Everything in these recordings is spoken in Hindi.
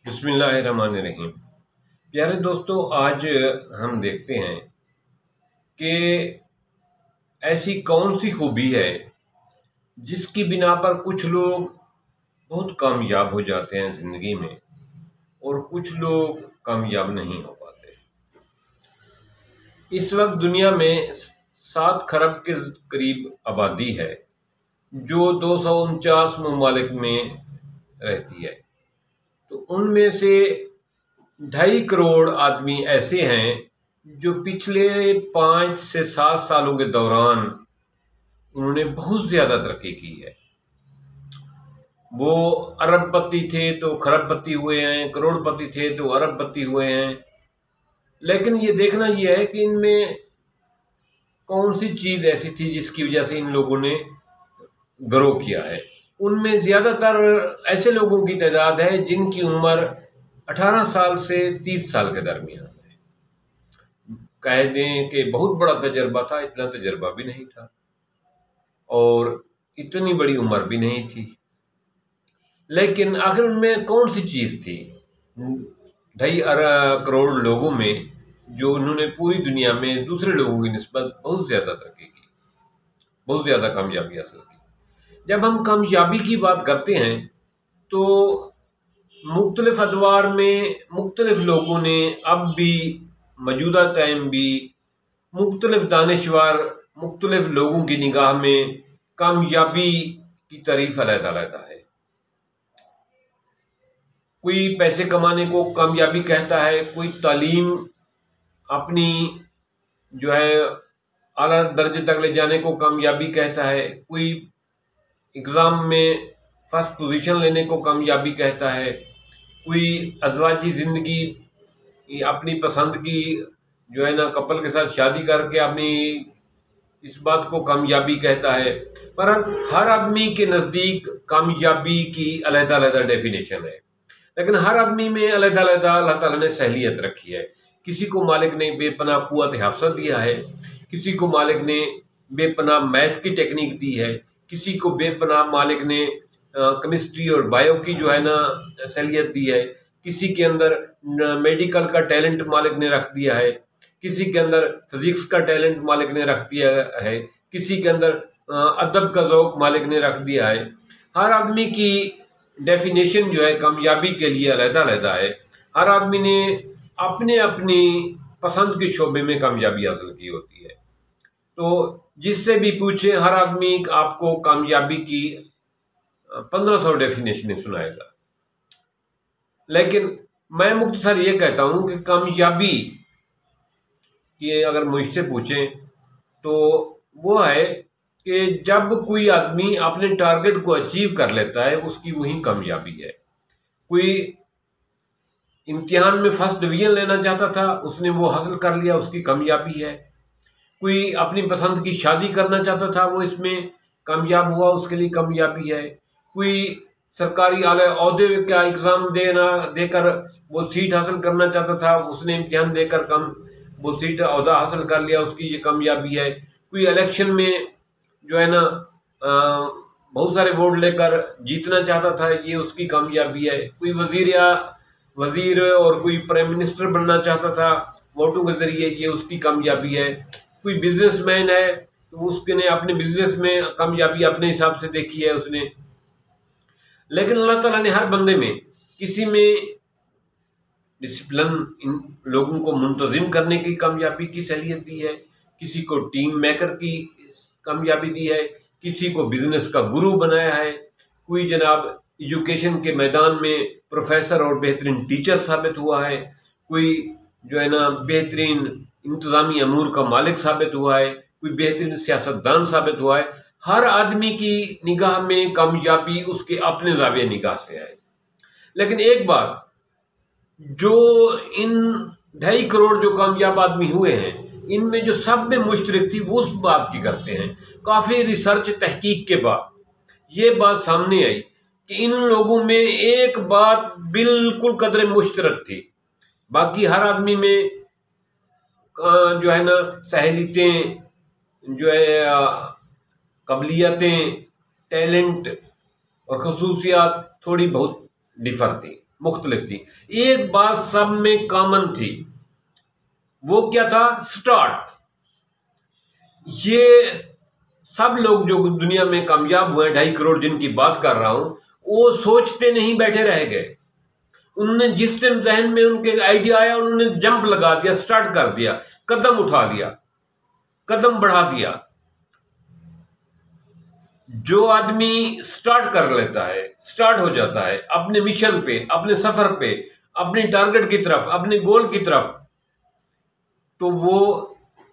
बिस्मिल्लाहिर्रहमानिर्रहीम। प्यारे दोस्तों, आज हम देखते हैं कि ऐसी कौन सी खूबी है जिसकी बिना पर कुछ लोग बहुत कामयाब हो जाते हैं ज़िंदगी में और कुछ लोग कामयाब नहीं हो पाते। इस वक्त दुनिया में 7 खरब के करीब आबादी है जो 249 ममालिक में रहती है। तो उनमें से 2.5 करोड़ आदमी ऐसे हैं जो पिछले 5 से 7 सालों के दौरान उन्होंने बहुत ज़्यादा तरक्की की है। वो अरबपति थे तो खरबपति हुए हैं, करोड़पति थे तो अरबपति हुए हैं। लेकिन ये देखना ये है कि इनमें कौन सी चीज़ ऐसी थी जिसकी वजह से इन लोगों ने ग्रो किया है। उनमें ज़्यादातर ऐसे लोगों की तादाद है जिनकी उम्र 18 साल से 30 साल के दरमियान है। कह दें कि बहुत बड़ा तजर्बा था, इतना तजर्बा भी नहीं था और इतनी बड़ी उम्र भी नहीं थी। लेकिन आखिर उनमें कौन सी चीज़ थी 2.5 करोड़ लोगों में जो उन्होंने पूरी दुनिया में दूसरे लोगों की निस्बत बहुत ज़्यादा तरक्की की, बहुत ज़्यादा कामयाबी हासिल की। जब हम कामयाबी की बात करते हैं तो मुख्तलिफ अदवार में मुख्तलिफ लोगों ने अब भी मौजूदा टाइम भी मुख्तलिफ दानिशवर मुख्तलिफ लोगों की निगाह में कामयाबी की तारीफ अलग-अलग है। कोई पैसे कमाने को कामयाबी कहता है, कोई तालीम अपनी जो है आला दर्जे तक ले जाने को कामयाबी कहता है, कोई एग्ज़ाम में फर्स्ट पोजीशन लेने को कामयाबी कहता है, कोई अज़वाजी ज़िंदगी अपनी पसंद की जो है ना कपल के साथ शादी करके अपनी इस बात को कामयाबी कहता है। पर हर आदमी के नज़दीक कामयाबी की अलग-अलग डेफिनेशन है, लेकिन हर आदमी में अलग-अलग अल्लाह ताला ने सहलियत रखी है। किसी को मालिक ने बेपनाह कुव्वत हिफ्ज़ दिया है, किसी को मालिक ने बेपनाह मैथ की टेक्निक दी है, किसी को बेपनाह मालिक ने केमिस्ट्री और बायो की जो है ना सहलियत दी है, किसी के अंदर मेडिकल का टैलेंट मालिक ने रख दिया है, किसी के अंदर फिजिक्स का टैलेंट मालिक ने रख दिया है, किसी के अंदर अदब का ज़ौक़ मालिक ने रख दिया है। हर आदमी की डेफिनेशन जो है कामयाबी के लिए अलग-अलग है। हर आदमी ने अपने अपनी पसंद के शोबे में कामयाबी हासिल की होती है। तो जिससे भी पूछे हर आदमी आपको कामयाबी की 1500 डेफिनेशनें सुनाएगा। लेकिन मैं मुख्तसर ये कहता हूँ कि कामयाबी ये अगर मुझसे पूछें तो वो है कि जब कोई आदमी अपने टारगेट को अचीव कर लेता है उसकी वही कामयाबी है। कोई इम्तिहान में फर्स्ट डिवीज़न लेना चाहता था, उसने वो हासिल कर लिया, उसकी कामयाबी है। कोई अपनी पसंद की शादी करना चाहता था, वो इसमें कामयाब हुआ, उसके लिए कामयाबी है। कोई सरकारी आला ओहदे का एग्ज़ाम देकर वो सीट हासिल करना चाहता था, उसने इम्तिहान देकर वो सीट ओहदा हासिल कर लिया, उसकी ये कामयाबी है। कोई इलेक्शन में जो है ना बहुत सारे वोट लेकर जीतना चाहता था, ये उसकी कामयाबी है। कोई वज़ीर और कोई प्राइम मिनिस्टर बनना चाहता था वोटों के ज़रिए, ये उसकी कामयाबी है। कोई बिजनेसमैन है तो उसने अपने बिजनेस में कामयाबी अपने हिसाब से देखी है उसने। लेकिन अल्लाह ताला ने हर बंदे में किसी में डिसिप्लिन इन लोगों को मुंतज़िम करने की कामयाबी की सहलियत दी है, किसी को टीम मेकर की कामयाबी दी है, किसी को बिजनेस का गुरु बनाया है, कोई जनाब एजुकेशन के मैदान में प्रोफेसर और बेहतरीन टीचर साबित हुआ है, कोई जो है ना बेहतरीन इंतज़ामी अमूर का मालिक साबित हुआ है, कोई बेहतरीन सियासतदान साबित हुआ है। हर आदमी की निगाह में कामयाबी उसके अपने ज़ाविये निगाह से है। लेकिन एक बात जो इन 2.5 करोड़ जो कामयाब आदमी हुए हैं, इनमें जो सब में मुश्तरक थी वो उस बात की करते हैं। काफ़ी रिसर्च तहकीक के बाद ये बात सामने आई कि इन लोगों में एक बात बिल्कुल कदर मुश्तरक थी। बाकी हर आदमी में जो है ना सहलियतें जो है काबिलियतें, टैलेंट और खसूसियात थोड़ी बहुत डिफ़र थी, मुख्तलिफ थी। एक बात सब में कॉमन थी, वो क्या था? स्टार्ट। ये सब लोग जो दुनिया में कामयाब हुए, 2.5 करोड़ जिनकी बात कर रहा हूं, वो सोचते नहीं बैठे रह गए। उन्होंने जिस टाइम जहन में उनके आइडिया आया, उन्होंने जंप लगा दिया, स्टार्ट कर दिया, कदम उठा लिया, कदम बढ़ा दिया। जो आदमी स्टार्ट कर लेता है, स्टार्ट हो जाता है अपने मिशन पे, अपने सफर पे, अपनी टारगेट की तरफ, अपने गोल की तरफ, तो वो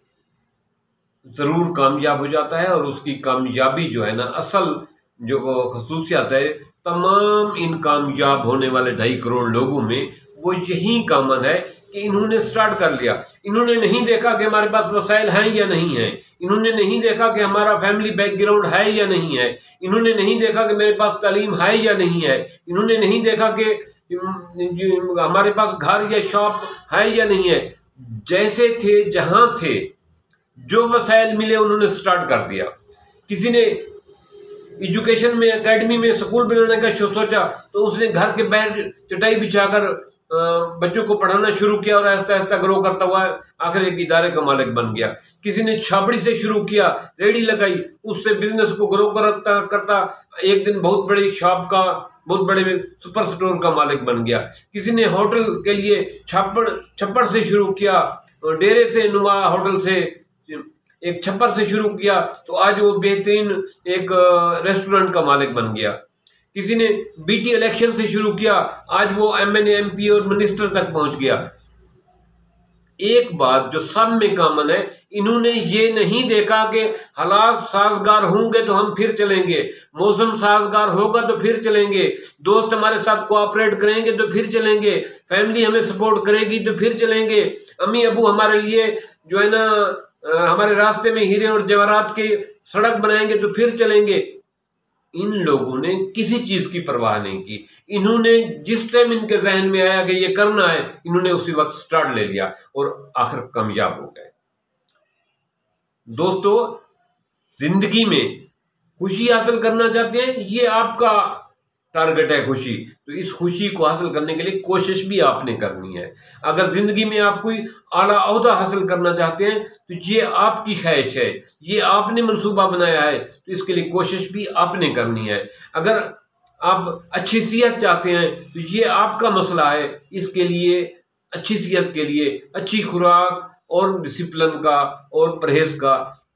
जरूर कामयाब हो जाता है। और उसकी कामयाबी जो है ना, असल जो खसूसियत है तमाम इन कामयाब होने वाले 2.5 करोड़ लोगों में, वो यही कॉमन है कि इन्होंने स्टार्ट कर लिया। इन्होंने नहीं देखा कि हमारे पास वसाइल हैं या नहीं है, इन्होंने नहीं देखा कि हमारा फैमिली बैकग्राउंड है या नहीं है, इन्होंने नहीं देखा कि मेरे पास तालीम है या नहीं है, इन्होंने नहीं देखा कि हमारे पास घर या शॉप है या नहीं है। जैसे थे, जहां थे, जो वसाइल मिले उन्होंने स्टार्ट कर दिया। किसी ने एजुकेशन में, एकेडमी में स्कूल बनाने का सोचा, तो उसने घर के बाहर चटाई बिछाकर बच्चों को पढ़ाना शुरू किया और ऐसा ऐसा ग्रो करता हुआ आखिर एक इदारे का मालिक बन गया। किसी ने छाबड़ी से शुरू किया, रेडी लगाई, उससे बिजनेस को ग्रो करता करता एक दिन बहुत बड़ी शॉप का, बहुत बड़े सुपर स्टोर का मालिक बन गया। किसी ने होटल के लिए छप्पड़ से शुरू किया, डेरे से नुमा होटल से, एक छप्पर से शुरू किया, तो आज वो बेहतरीन एक रेस्टोरेंट का मालिक बन गया। किसी ने बीटी इलेक्शन से शुरू किया, आज वो एमएनए, एमपी और मिनिस्टर तक पहुंच गया। एक बात जो सब में कॉमन है, इन्होंने ये नहीं देखा कि हालात साजगार होंगे तो हम फिर चलेंगे, मौसम साजगार होगा तो फिर चलेंगे, दोस्त हमारे साथ कोऑपरेट करेंगे तो फिर चलेंगे, फैमिली हमें सपोर्ट करेगी तो फिर चलेंगे, अम्मी अबू हमारे लिए जो है ना हमारे रास्ते में हीरे और जवाहरात की सड़क बनाएंगे तो फिर चलेंगे। इन लोगों ने किसी चीज की परवाह नहीं की। इन्होंने जिस टाइम इनके जहन में आया कि ये करना है, इन्होंने उसी वक्त स्टार्ट ले लिया और आखिर कामयाब हो गए। दोस्तों, जिंदगी में खुशी हासिल करना चाहते हैं, ये आपका टारगेट है खुशी, तो इस खुशी को हासिल करने के लिए कोशिश भी आपने करनी है। अगर जिंदगी में आप कोई आला ओहदा हासिल करना चाहते हैं, तो ये आपकी ख्वाहिश है, ये आपने मंसूबा बनाया है, तो इसके लिए कोशिश भी आपने करनी है। अगर आप अच्छी सेहत चाहते हैं, तो ये आपका मसला है, इसके लिए अच्छी सेहत के लिए अच्छी खुराक और डिसिप्लिन का और परहेज का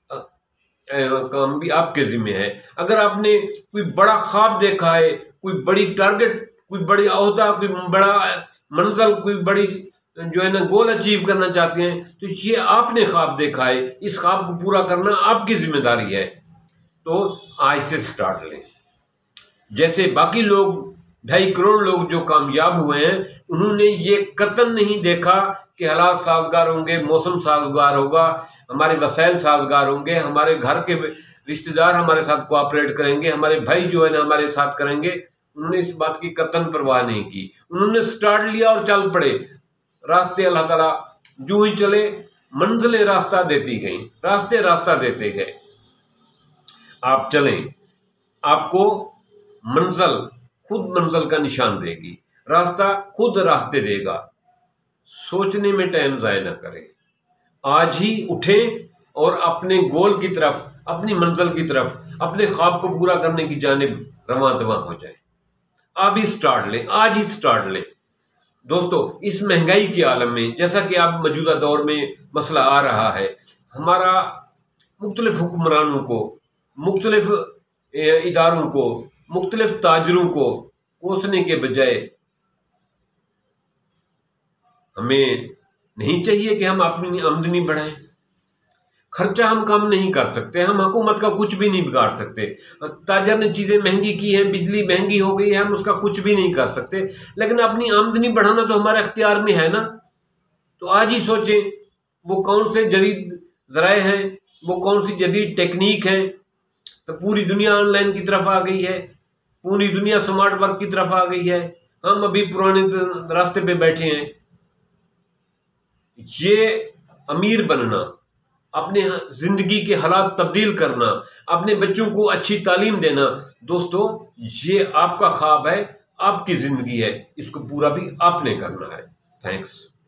काम भी आपके जिम्मे है। अगर आपने कोई बड़ा ख्वाब देखा है, कोई बड़ी टारगेट, कोई बड़ी ओहदा, कोई बड़ा मंजिल, कोई बड़ी जो है ना गोल अचीव करना चाहते हैं, तो ये आपने ख्वाब देखा है, इस ख्वाब को पूरा करना आपकी जिम्मेदारी है। तो आज से स्टार्ट लें। जैसे बाकी लोग 2.5 करोड़ लोग जो कामयाब हुए हैं, उन्होंने ये कतन नहीं देखा कि हालात साजगार होंगे, मौसम साजगार होगा, हमारे वसाइल साजगार होंगे, हमारे घर के रिश्तेदार हमारे साथ कोऑपरेट करेंगे, हमारे भाई जो है ना हमारे साथ करेंगे। उन्होंने इस बात की कतन परवाह नहीं की। उन्होंने स्टार्ट लिया और चल पड़े। रास्ते अल्लाह ताला जो ही चले, मंजिलें रास्ता देती गई, रास्ते रास्ता देते गए। आप चलें, आपको मंजिल खुद मंजिल का निशान देगी, रास्ता खुद रास्ते देगा। सोचने में टाइम ज़ाया ना करें, आज ही उठें और अपने गोल की तरफ, अपनी मंजिल की तरफ, अपने ख्वाब को पूरा करने की जानिब रवां दवा हो जाए। आप ही स्टार्ट लें, आज ही स्टार्ट लें। दोस्तों, इस महंगाई के आलम में, जैसा कि आप मौजूदा दौर में मसला आ रहा है, हमारा मुख्तलिफ हुक्मरानों को, मुख्तलिफ इदारों को, मुख्तलिफ ताजरों को कोसने के बजाय हमें नहीं चाहिए कि हम अपनी आमदनी बढ़ाएं। खर्चा हम कम नहीं कर सकते, हम हुकूमत का कुछ भी नहीं बिगाड़ सकते। ताजर ने चीज़ें महंगी की हैं, बिजली महंगी हो गई है, हम उसका कुछ भी नहीं कर सकते, लेकिन अपनी आमदनी बढ़ाना तो हमारे अख्तियार में है ना। तो आज ही सोचें वो कौन से जदीद ज़राए हैं, वो कौन सी जदीद टेक्निक है। तो पूरी दुनिया ऑनलाइन की तरफ आ गई है, पूरी दुनिया स्मार्ट वर्क की तरफ आ गई है, हम अभी पुराने रास्ते पे बैठे हैं। ये अमीर बनना, अपने जिंदगी के हालात तब्दील करना, अपने बच्चों को अच्छी तालीम देना, दोस्तों ये आपका ख्वाब है, आपकी ज़िंदगी है, इसको पूरा भी आपने करना है। थैंक्स।